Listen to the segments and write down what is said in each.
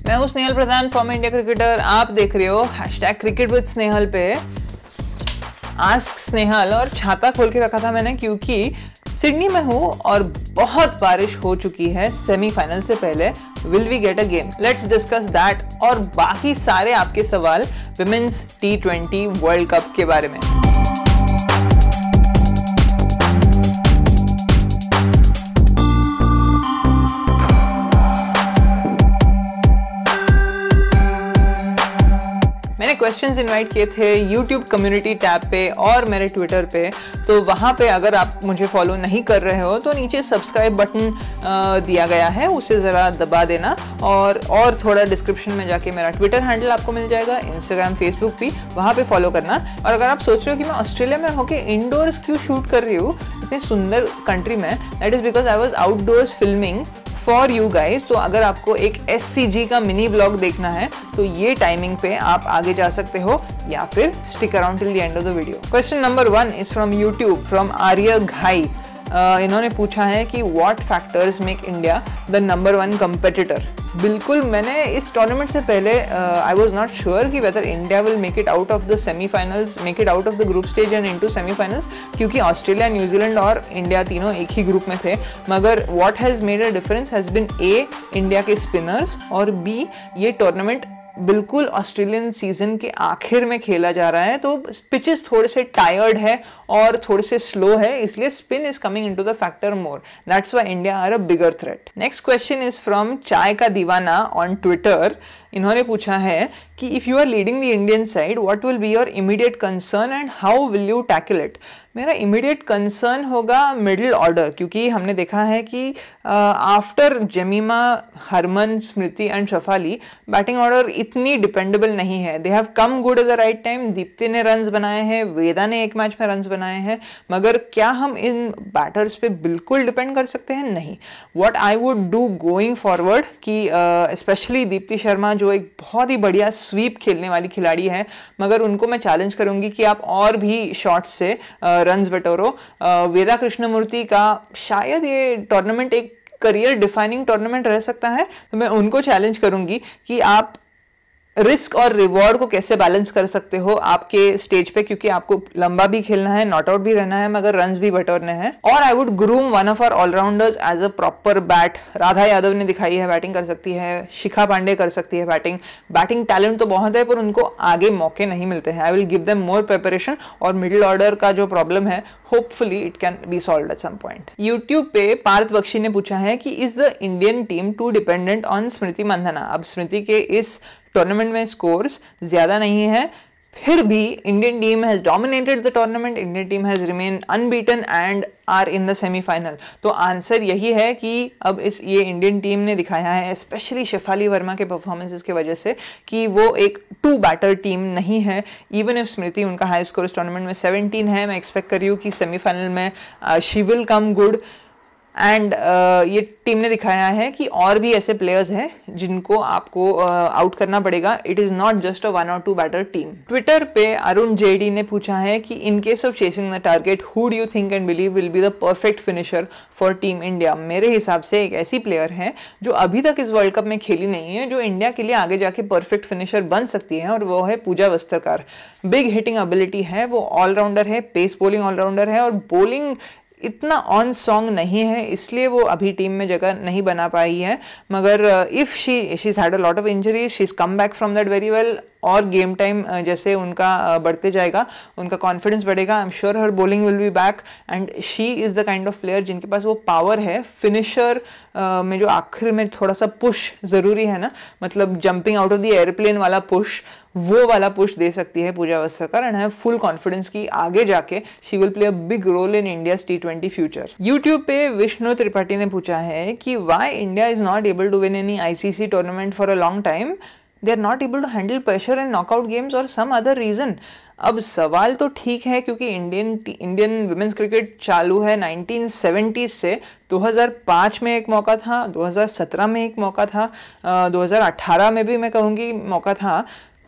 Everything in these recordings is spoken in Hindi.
मैं हूं Snehal Pradhan, former India cricketer. आप देख रहे हो #क्रिकेट विद स्नेहल पे आस्क स्नेहल। और छाता खोल के रखा था मैंने क्योंकि सिडनी में हूँ और बहुत बारिश हो चुकी है सेमीफाइनल से पहले। Will we get a game? Let's discuss that और बाकी सारे आपके सवाल विमेंस T20 वर्ल्ड कप के बारे में। मैंने क्वेश्चंस इनवाइट किए थे YouTube कम्युनिटी टैब पे और मेरे ट्विटर पे, तो वहाँ पे अगर आप मुझे फॉलो नहीं कर रहे हो तो नीचे सब्सक्राइब बटन दिया गया है, उसे ज़रा दबा देना। और थोड़ा डिस्क्रिप्शन में जाके मेरा ट्विटर हैंडल आपको मिल जाएगा, इंस्टाग्राम, फेसबुक भी, वहाँ पे फॉलो करना। और अगर आप सोच रहे हो कि मैं ऑस्ट्रेलिया में होके इंडोर्स क्यों शूट कर रही हूँ इतनी सुंदर कंट्री में, that is because I was outdoors filming for you guys. तो अगर आपको एक SCG का मिनी ब्लॉग देखना है तो ये टाइमिंग पे आप आगे जा सकते हो या फिर stick around till the end of the video. Question number 1 is from YouTube from Arya Ghai. इन्होंने पूछा है कि what factors make India the number 1 competitor. बिल्कुल, मैंने इस टूर्नामेंट से पहले आई वॉज नॉट श्योर कि whether India will make it out of the semifinals, make it out of the group stage and into semifinals, क्योंकि ऑस्ट्रेलिया, न्यूजीलैंड और इंडिया तीनों एक ही ग्रुप में थे। मगर what has made a difference has been A, India के स्पिनर्स, और B, ये टूर्नामेंट बिल्कुल ऑस्ट्रेलियन सीजन के आखिर में खेला जा रहा है, तो पिचेस थोड़े से टायर्ड है और थोड़े से स्लो है, इसलिए spin is coming into the factor more. That's why India are a bigger threat. Next question is from चाय का दीवाना ऑन ट्विटर। इन्होंने पूछा है कि if you are leading the Indian side what will be your immediate concern and how will you tackle it? मेरा इमीडिएट कंसर्न होगा मिडिल ऑर्डर, क्योंकि हमने देखा है कि after Jemimah, Harman, Smriti and Shafali batting order इतनी डिपेंडेबल नहीं है। They have come good at the right time. Deepti ने रन्स बनाए हैं, वेदा ने एक मैच में रन्स बनाए हैं, मगर क्या हम इन बैटर्स पे बिल्कुल डिपेंड कर सकते हैं? नहीं। What I would do going forward कि स्पेशली दीप्ति शर्मा जो एक बहुत ही बढ़िया स्वीप खेलने वाली खिलाड़ी है, मगर उनको मैं चैलेंज करूंगी कि आप और भी शॉट्स से रन्स बटोरो। वेदा कृष्णमूर्ति का शायद ये टूर्नामेंट एक करियर डिफाइनिंग टूर्नामेंट रह सकता है, तो मैं उनको चैलेंज करूंगी कि आप रिस्क और रिवॉर्ड को कैसे बैलेंस कर सकते हो आपके स्टेज पे, क्योंकि आपको लंबा भी खेलना है, नॉट आउट भी रहना है, मगर रन्स भी बटोरने हैं। और I would groom one of our allrounders as a proper bat. Radha Yadav ने दिखाई है बैटिंग कर सकती है, शिखा पांडे कर सकती है बैटिंग टैलेंट तो बहुत है, पर उनको आगे मौके नहीं मिलते हैं। I will give them more preparation और मिडिल ऑर्डर का जो प्रॉब्लम है hopefully it can be solved at some point. YouTube पे पार्थ बख्शी ने पूछा है कि is the Indian team too dependent on Smriti Mandhana? अब स्मृति के इस टूर्नामेंट में स्कोर्स ज्यादा नहीं है, फिर भी Indian team has dominated the tournament. Indian team has remain unbeaten and are in the semifinal. तो आंसर यही है कि अब ये इंडियन टीम ने दिखाया है, स्पेशली शेफाली वर्मा के परफॉर्मेंसेस की वजह से, कि वो एक 2 बैटर टीम नहीं है। इवन इफ स्मृति, उनका हाई स्कोर इस टूर्नामेंट में 17 है, मैं एक्सपेक्ट कर रही हूँ कि सेमीफाइनल में she will come good. And ये टीम ने दिखाया है कि और भी ऐसे प्लेयर्स हैं जिनको आपको आउट करना पड़ेगा। It is not just a 1 or 2 batter team. Twitter पे अरुण JD ने पूछा है कि in case of chasing the target who do you think and believe will be the perfect finisher for team India? मेरे हिसाब से एक ऐसी प्लेयर है जो अभी तक इस वर्ल्ड कप में खेली नहीं है, जो इंडिया के लिए आगे जाके परफेक्ट फिनिशर बन सकती है, और वो है Pooja Vastrakar. Big hitting ability है, वो ऑलराउंडर है, पेस बॉलिंग ऑलराउंडर है, और बॉलिंग इतना ऑन सॉन्ग नहीं है, इसलिए वो अभी टीम में जगह नहीं बना पाई है। मगर if she's had a lot of injuries, she is come back from that very well, और गेम टाइम जैसे उनका बढ़ते जाएगा, उनका कॉन्फिडेंस बढ़ेगा, I am sure her bowling will be back and she is the kind of player जिनके पास वो पावर है। फिनिशर में जो आखिर में थोड़ा सा पुश जरूरी है ना, मतलब jumping out of the airplane वाला पुश, वो वाला पुश दे सकती है Pooja Vastrakar, and have full confidence की आगे जाके she will play a big role in India's T20 future. YouTube पे विष्णु त्रिपाठी ने पूछा है कि why India is not able to win any ICC tournament for a long time? They are not able to handle pressure in knockout games और सम अदर रीजन? अब सवाल तो ठीक है, क्योंकि इंडियन विमेंस क्रिकेट चालू है 1970 से। 2005 में एक मौका था, 2017 में एक मौका था, 2018 में भी मैं कहूँगी मौका था,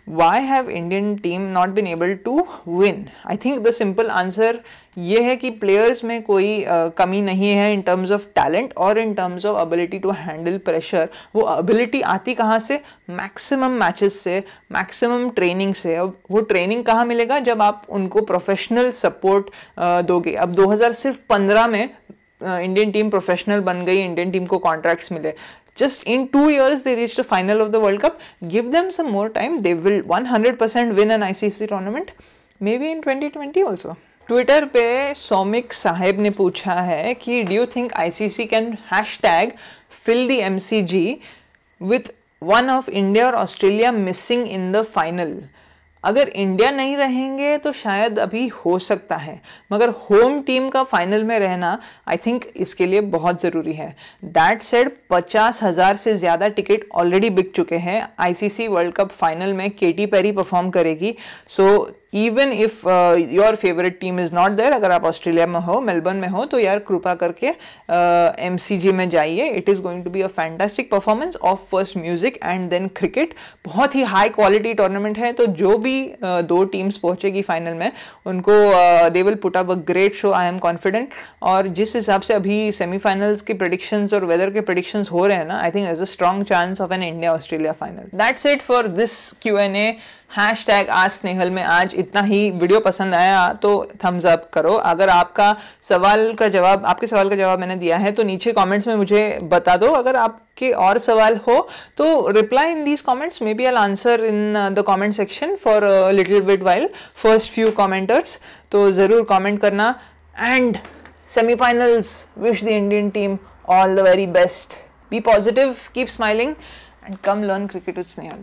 why have Indian team not been able to win? I think the simple answer ये है कि प्लेयर्स में कोई कमी नहीं है इन टर्म्स ऑफ टैलेंट और in terms of ability to handle pressure. वो एबिलिटी आती कहाँ से? मैक्सिमम मैचेस से, मैक्सिमम ट्रेनिंग से। अब वो ट्रेनिंग कहाँ मिलेगा? जब आप उनको प्रोफेशनल सपोर्ट दोगे। अब 2015 में इंडियन टीम प्रोफेशनल बन गई, इंडियन टीम को कॉन्ट्रैक्ट्स मिले। Just in 2 years they reached the final of the World Cup. Give them some more time, they will 100% win an ICC tournament, maybe in 2020 also. Twitter पे सौमिक साहेब ने पूछा है कि do you think ICC can hashtag fill the MCG with one of India or Australia missing in the final? अगर इंडिया नहीं रहेंगे तो शायद अभी हो सकता है, मगर होम टीम का फाइनल में रहना आई थिंक इसके लिए बहुत ज़रूरी है। दैट सेड 50,000 से ज़्यादा टिकट ऑलरेडी बिक चुके हैं। आईसीसी वर्ल्ड कप फाइनल में केटी पेरी परफॉर्म करेगी। So even if your favourite team is not there, अगर आप ऑस्ट्रेलिया में हो, मेलबर्न में हो, तो यार कृपा करके MCG में जाइए। It is going to be a fantastic performance of first music and then cricket. बहुत ही हाई क्वालिटी टूर्नामेंट है, तो जो भी दो टीम्स पहुंचेगी फाइनल में उनको they will put up a great show, I am confident. और जिस हिसाब से अभी सेमीफाइनल्स के प्रेडिक्शंस और वेदर के प्रेडिक्शंस हो रहे हैं ना, I think there's a strong chance of an India Australia final. That's it for this Q&A. Hashtag ask Snehal में आज इतना ही। वीडियो पसंद आया तो थम्स अप करो। अगर आपके सवाल का जवाब मैंने दिया है तो नीचे कमेंट्स में मुझे बता दो। अगर आपके और सवाल हो तो reply in these comments, maybe I answer in the comment section for little bit while first few commenters. तो ज़रूर कमेंट करना। And semifinals, wish the Indian team all the very best. Be positive, keep smiling and come learn cricket with Snehal.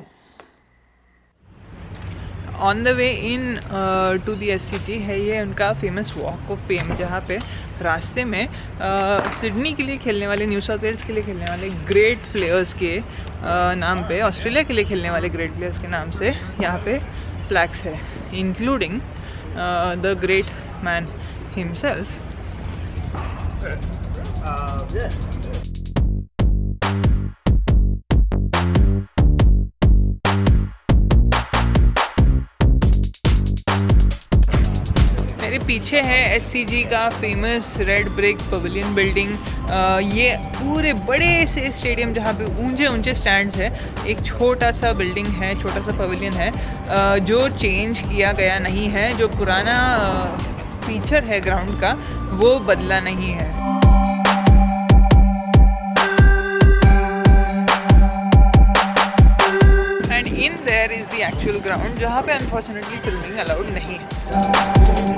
On the way in to the SCG है ये उनका फेमस वॉक ऑफ फेम, जहाँ पे रास्ते में सिडनी के लिए खेलने वाले, न्यू साउथ वेल्स के लिए खेलने वाले ग्रेट प्लेयर्स के नाम पे, ऑस्ट्रेलिया के लिए खेलने वाले ग्रेट प्लेयर्स के नाम से यहाँ पे फ्लैग्स है, including the great man himself. मेरे पीछे है SCG का famous red brick pavilion building. ये पूरे बड़े से स्टेडियम जहाँ पे ऊंचे स्टैंड्स है, एक छोटा सा बिल्डिंग है, छोटा सा पवेलियन है जो चेंज किया गया नहीं है। जो पुराना फीचर है ग्राउंड का वो बदला नहीं है। And in there is the actual ground, जहाँ पे अनफॉर्चुनेटली फिल्मिंग अलाउड नहीं है।